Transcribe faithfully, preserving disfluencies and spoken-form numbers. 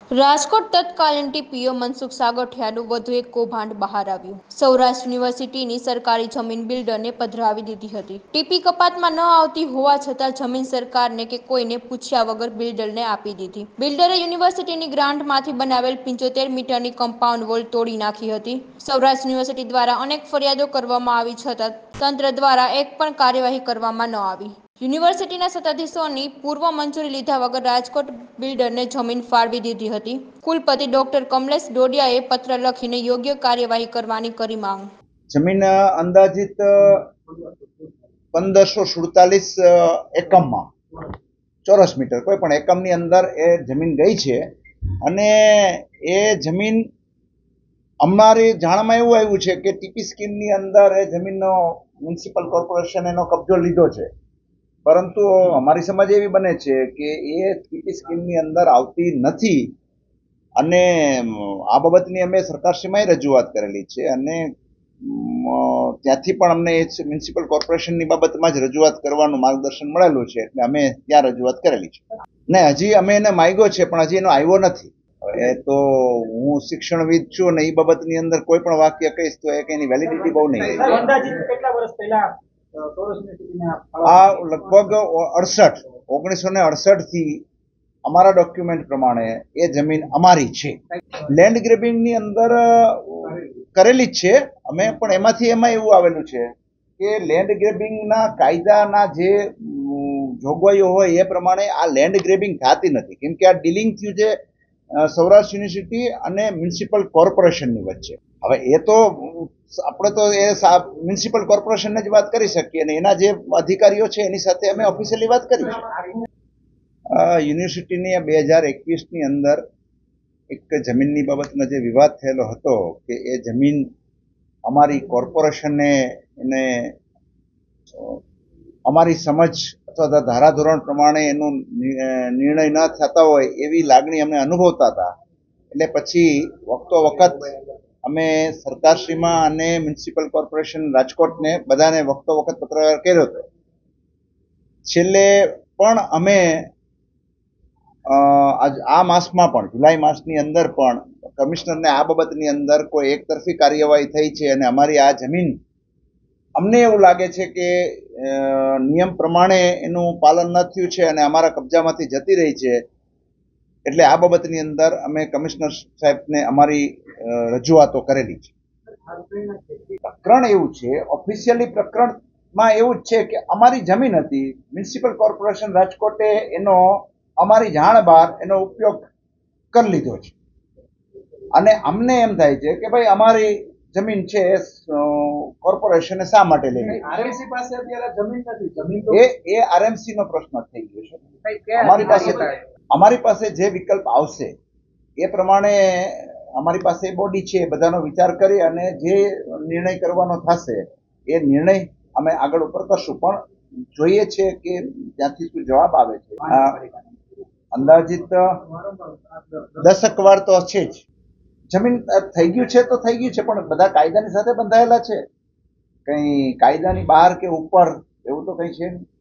રાજકોટ તત્કાલીન ટીપીઓ મનસુખ સાગઠિયાનું વધુ એક કૌભાંડ બહાર આવ્યું। સૌરાષ્ટ્ર યુનિવર્સિટીની સરકારી જમીન બિલ્ડરને પધરાવી દીધી હતી। ટીપી કપાતમાં ન આવતી હોવા છતાં જમીન સરકારને કે કોઈને પૂછ્યા વગર બિલ્ડરને આપી દીધી। બિલ્ડરે યુનિવર્સિટીની ગ્રાન્ટમાંથી બનાવેલ પંચોતેર મીટરની કમ્પાઉન્ડ વોલ તોડી નાખી હતી। સૌરાષ્ટ્ર યુનિવર્સિટી દ્વારા અનેક ફરિયાદો કરવામાં આવી છતાં તંત્ર દ્વારા એક પણ કાર્યવાહી કરવામાં ન આવી। યુનિવર્સિટીના સત્તાધીશોની પૂર્વ મંજૂરી લીધા વગર રાજકોટ બિલ્ડરને જમીન ફાળવી દીધી હતી। કુલપતિ ડોક્ટર કમલેશ ડોડિયાએ પત્ર લખીને યોગ્ય કાર્યવાહી કરવાની કરી માંગ। જમીન અંદાજિત પંદરસો સુડતાલીસ એકમમાં ચોરસ મીટર કોઈ પણ એકમની અંદર એ જમીન ગઈ છે અને એ જમીન અમારી જાણમાં એવું આવ્યું છે કે ટીપી સ્કીમની અંદર એ જમીનનો મ્યુનિસિપલ કોર્પોરેશન એનો કબજો લીધો છે, પરંતુ અમારી સમજ એવી બને છે કે એ ટીપી સ્કીમની અંદર આવતી નથી અને આ બાબતની અમે સરકારશ્રીમાં રજૂઆત કરેલી છે અને ત્યાંથી પણ અમને મ્યુનિસિપલ કોર્પોરેશનની બાબતમાં જ રજૂઆત કરવાનું માર્ગદર્શન મળેલું છે એટલે અમે ત્યાં રજૂઆત કરેલી છે ને હજી અમે એને માગ્યો છે પણ હજી એનો આવ્યો નથી। એ તો હું શિક્ષણવિદ છું અને એ બાબતની અંદર કોઈ પણ વાક્ય કહીશ તો એક એની વેલિડિટી બહુ નહીં। આ લગભગ અડસઠ ઓગણીસો ને અડસઠ થી અમારા ડોક્યુમેન્ટ પ્રમાણે એ જમીન અમારી છે। લેન્ડ ગ્રેબિંગની અંદર કરેલી જ છે અમે, પણ એમાંથી એમાં એવું આવેલું છે કે લેન્ડ ગ્રેબિંગના કાયદાના જે જોગવાઈઓ હોય એ પ્રમાણે આ લેન્ડ ગ્રેબિંગ થતી નથી, કેમ કે આ ડીલિંગ થયું છે સૌરાષ્ટ્ર યુનિવર્સિટી અને મ્યુનિસિપલ કોર્પોરેશનની વચ્ચે। હવે એ તો આપણે તો એ મ્યુનિસિપલ કોર્પોરેશનને જ વાત કરી શકીએ અને એના જે અધિકારીઓ છે એની સાથે અમે ઓફિશિયલી વાત કરી છે। યુનિવર્સિટીની બે હજાર એકવીસની અંદર એક જમીનની બાબતનો જે વિવાદ થયેલો હતો કે એ જમીન અમારી કોર્પોરેશનને એને અમારી સમજ અથવા ધારાધોરણ પ્રમાણે એનો નિર્ણય ન થતા હોય એવી લાગણી અમે અનુભવતા હતા, એટલે પછી વખતો વખત અમે સરકારશ્રીમાં અને મ્યુનિસિપલ કોર્પોરેશન રાજકોટને બધાને વખતો વખત પત્ર કર્યો હતો। છેલ્લે પણ અમે આ માસમાં પણ જુલાઈ માસની અંદર પણ કમિશનરને આ બાબતની અંદર કોઈ એક તરફી કાર્યવાહી થઈ છે અને અમારી આ જમીન અમને એવું લાગે છે કે નિયમ પ્રમાણે એનું પાલન ન થયું છે અને અમારા કબજામાંથી જતી રહી છે, એટલે આ બાબતની અંદર અમે કમિશનર સાહેબને અમારી રજૂઆતો કરેલી છે। પ્રકરણ એવું છે, ઓફિશિયલી પ્રકરણમાં એવું જ છે કે અમારી જમીન હતી, મ્યુનિસિપલ કોર્પોરેશન રાજકોટે એનો અમારી જાણ બહાર એનો ઉપયોગ કરી લીધો છે અને અમને એમ થાય છે કે ભાઈ અમારી જમીન છે કોર્પોરેશને શા માટે લઈ આરએમસી પાસે અત્યારે જમીન નથી, જમીન એ એ આરએમસી નો પ્રશ્ન થઈ ગયો છે। અમારી પાસે અમારી પાસે જે વિકલ્પ આવશે એ પ્રમાણે અમારી પાસે બોડી છે, બધાનો વિચાર કરી અને જે નિર્ણય કરવાનો થશે એ નિર્ણય અમે આગળ ઉપર કરશું, પણ જોઈએ છે કે ત્યાંથી શું જવાબ આવે છે। અંદાજિત દસક વાર તો છે જ, જમીન થઈ ગયું છે તો થઈ ગયું છે, પણ બધા કાયદાની સાથે બંધાયેલા છે, કઈ કાયદાની બહાર કે ઉપર એવું તો કઈ છે નહીં।